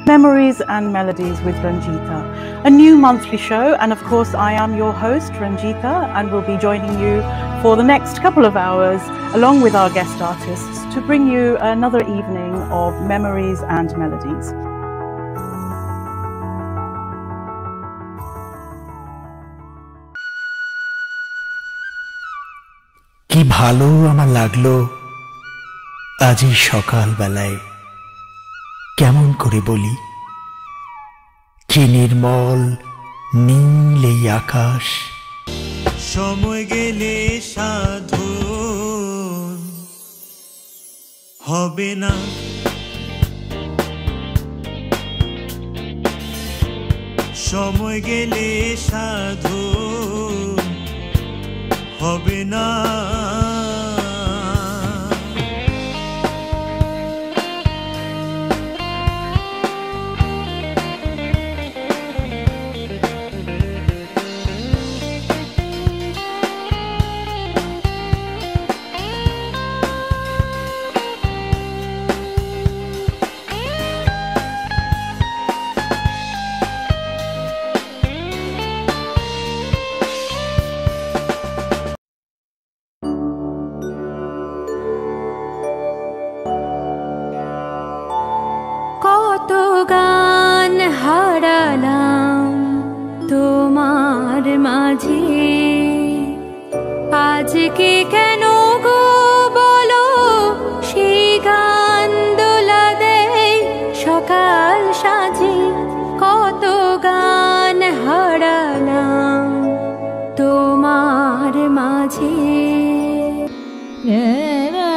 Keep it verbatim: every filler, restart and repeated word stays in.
Memories and Melodies with Ranjita, a new monthly show, and of course I am your host Ranjita, and will be joining you for the next couple of hours along with our guest artists to bring you another evening of memories and melodies. কি ভালো আমার লাগলো আজি সকাল বেলায়, কেমন করে বলি, কি নির্মল নীল এই আকাশ। সময় গেলে সাধু হবে না, সময় গেলে সাধু হবে না। আজকে কেন গো বলো সেই গান দোলা দেয় সকাল সাজে, কত গান হারালাম তোমার মাঝে।